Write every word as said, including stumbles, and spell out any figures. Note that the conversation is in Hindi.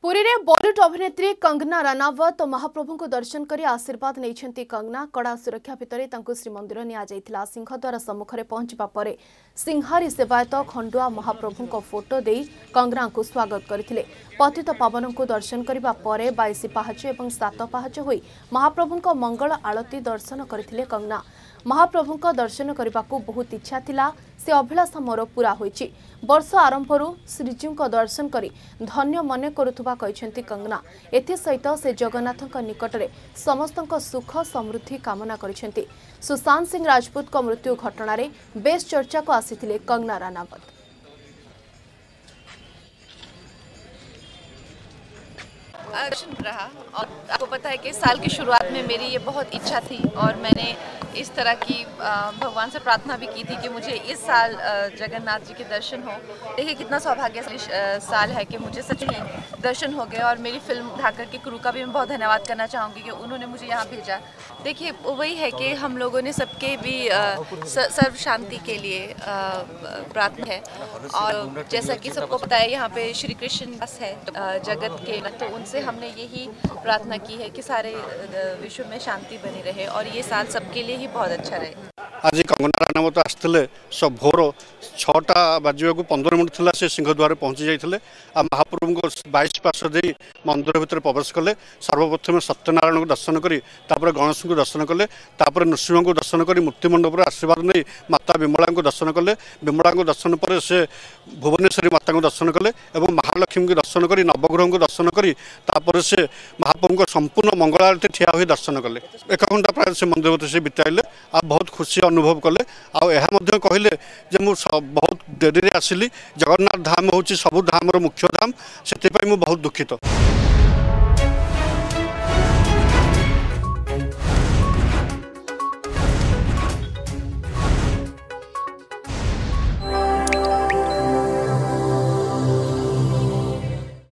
पुरी रे बॉलीवुड अभिनेत्री कंगना रनावत महाप्रभु को दर्शन कर आशीर्वाद नहीं कंगना कड़ा सुरक्षा भितर श्रीमंदिर निया सिंहद्वार सम्मुखें पहुंचा पर सिंहारी सेवायत खंडुआ महाप्रभु को फोटो दे कंगना को स्वागत करते पतित पावन को दर्शन करने पर बाईस पाहाच और सात पाहाच हो महाप्रभु को मंगल आलती दर्शन करते कंगना महाप्रभु को दर्शन करने को बहुत इच्छा थिला से अभिलाषा मोर पूरा होईची वर्ष आरंभ श्रीजीव को दर्शन करी धन्य मन करुथुबा कहछंती कंगना एथि सहित से जगन्नाथ निकट में समस्त सुख समृद्धि कामना करिसेंती। सुशांत सिंह राजपूत को मृत्यु घटना रे बेस चर्चा को आसीथिले कंगना रनावत। रहा और आपको पता है कि साल की शुरुआत में मेरी ये बहुत इच्छा थी और मैंने इस तरह की भगवान से प्रार्थना भी की थी कि मुझे इस साल जगन्नाथ जी के दर्शन हो। देखिए कितना सौभाग्यशाली साल है कि मुझे सच में दर्शन हो गए और मेरी फिल्म ढाकर की क्रू का भी मैं बहुत धन्यवाद करना चाहूँगी कि उन्होंने मुझे यहाँ भेजा। देखिए वही है कि हम लोगों ने सबके भी सर्व शांति के लिए प्रार्थना है और जैसा कि सबको पता है यहाँ पे श्री कृष्ण दास है जगत के, तो उनसे हमने यही प्रार्थना की है कि सारे विश्व में शांति बनी रहे और ये साल सबके लिए ही बहुत अच्छा रहे। आज कंगना रनावत आसते सब भोर छटा बाजवा को पंद्रह मिनट था से सिंहद्वार पहुँची जाते महाप्रभु को बाईस पार्श दे मंदिर भितर प्रवेश कले। सर्वप्रथम सत्यनारायण को दर्शन करी गणेश को दर्शन कले, नृसिंह को दर्शन कर मूर्तिमंडप आशीर्वाद नहीं माता विमला को दर्शन कले। विमला को दर्शन पर से भुवनेश्वरी माता को दर्शन कले और महालक्ष्मी को दर्शन कर नवग्रह को दर्शन कर से महाप्रभु को संपूर्ण मंगल आरती ठिया हुई दर्शन कले। एक घंटा प्राय से मंदिर भितर से बिताइले आ बहुत खुशी अनुभव कले। आ कहले जे मु बहुत डेरी आसिली जगन्नाथ धाम हूँ सबु धाम मुख्य धाम से बहुत दुखित।